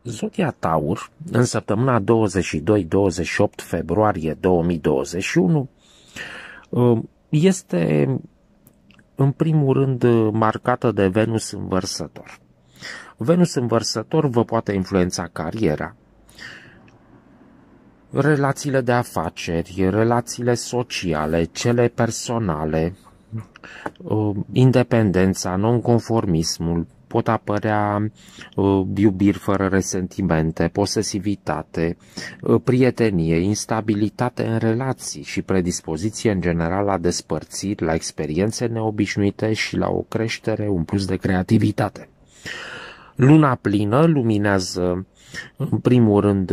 Zodia Taur, în săptămâna 22-28 februarie 2021, este în primul rând marcată de Venus în Vărsător. Venus în Vărsător vă poate influența cariera, relațiile de afaceri, relațiile sociale, cele personale, independența, nonconformismul, pot apărea iubiri fără resentimente, posesivitate, prietenie, instabilitate în relații și predispoziție în general la despărțiri, la experiențe neobișnuite și la o creștere, un plus de creativitate. Luna plină luminează în primul rând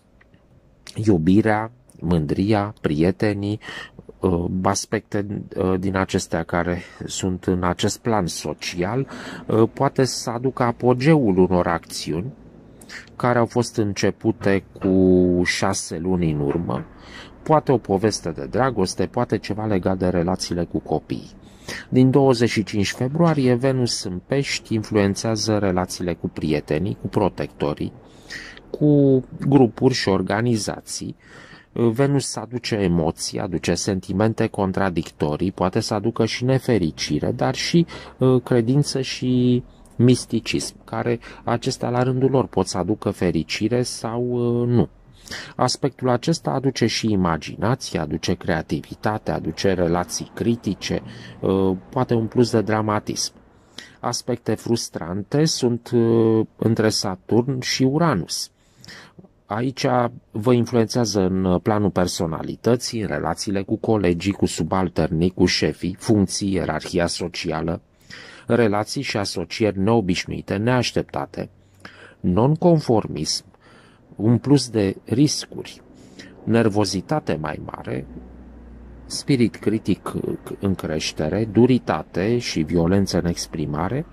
iubirea, mândria, prietenii, aspecte din acestea care sunt în acest plan social, poate să aducă apogeul unor acțiuni care au fost începute cu 6 luni în urmă, poate o poveste de dragoste, poate ceva legat de relațiile cu copiii. Din 25 februarie, Venus în Pești influențează relațiile cu prietenii, cu protectorii, cu grupuri și organizații. Venus aduce emoții, aduce sentimente contradictorii, poate să aducă și nefericire, dar și credință și misticism, care acestea la rândul lor pot să aducă fericire sau nu. Aspectul acesta aduce și imaginație, aduce creativitate, aduce relații critice, poate un plus de dramatism. Aspecte frustrante sunt între Saturn și Uranus. Aici vă influențează în planul personalității, în relațiile cu colegii, cu subalternii, cu șefii, funcții, ierarhia socială, relații și asocieri neobișnuite, neașteptate, nonconformism, un plus de riscuri, nervozitate mai mare, spirit critic în creștere, duritate și violență în exprimare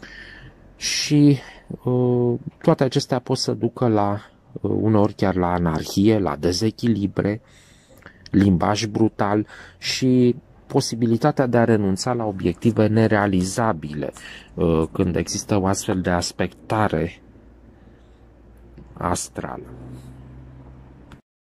și toate acestea pot să ducă la uneori chiar la anarhie, la dezechilibre, limbaj brutal și posibilitatea de a renunța la obiective nerealizabile când există o astfel de aspectare astrală.